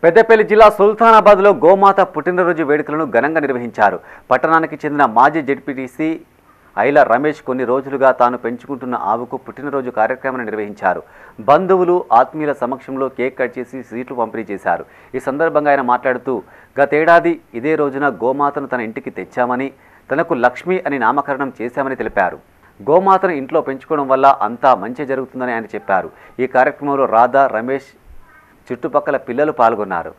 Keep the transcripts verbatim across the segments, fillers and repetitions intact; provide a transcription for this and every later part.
పెద్దపల్లి జిల్లా సుల్తానాబాద్లో గోమాత పుట్టినరోజు వేడుకలను ఘనంగా నిర్వహించారు. పట్టణానికి చెందిన మాజీ జెడ్పీటీసీ ఐల రమేష్ కొన్ని రోజులుగా తాను పెంచుకుంటున్న ఆవుకు పుట్టినరోజు కార్యక్రమాన్ని నిర్వహించారు. బంధువులు ఆత్మీయుల సమక్షంలో కేక్ కట్ చేసి స్వీట్లు పంపిణీ చేశారు. ఈ సందర్భంగా ఆయన మాట్లాడుతూ గతేడాది ఇదే రోజున గోమాతను తన ఇంటికి తెచ్చామని, తనకు లక్ష్మి అని నామకరణం చేశామని తెలిపారు. గోమాతను ఇంట్లో పెంచుకోవడం వల్ల అంతా మంచి జరుగుతుందని ఆయన చెప్పారు. ఈ కార్యక్రమంలో రాధా, రమేష్, చుట్టుపక్కల పిల్లలు పాల్గొన్నారు.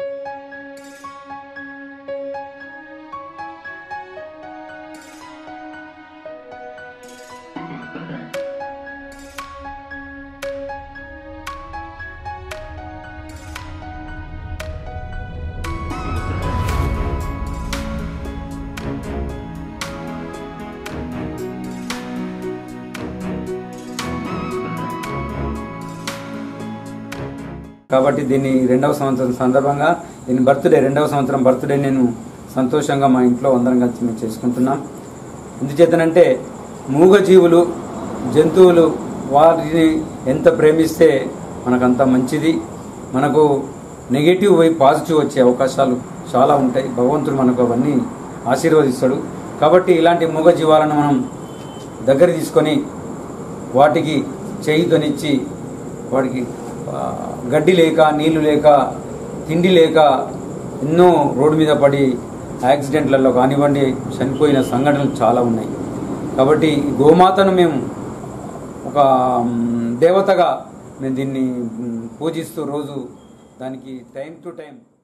కాబట్టి దీన్ని రెండవ సంవత్సరం సందర్భంగా దీని బర్త్డే రెండవ సంవత్సరం బర్త్డే నేను సంతోషంగా మా ఇంట్లో అందరం కలిసి మేము చేసుకుంటున్నాం. ఎందుచేతనంటే మూగజీవులు, జంతువులు వారిని ఎంత ప్రేమిస్తే మనకంత మంచిది. మనకు నెగిటివ్ పోయి పాజిటివ్ వచ్చే అవకాశాలు చాలా ఉంటాయి. భగవంతుడు మనకు అవన్నీ ఆశీర్వదిస్తాడు. కాబట్టి ఇలాంటి మూగజీవాలను మనం దగ్గర తీసుకొని వాటికి చేయుతనిచ్చి, వాటికి గడ్డి లేక, నీళ్లు లేక, తిండి లేక ఎన్నో రోడ్డు మీద పడి యాక్సిడెంట్లలో కానివ్వండి చనిపోయిన సంఘటనలు చాలా ఉన్నాయి. కాబట్టి గోమాతను మేము ఒక దేవతగా మేము దీన్ని పూజిస్తూ రోజు దానికి టైం టు టైం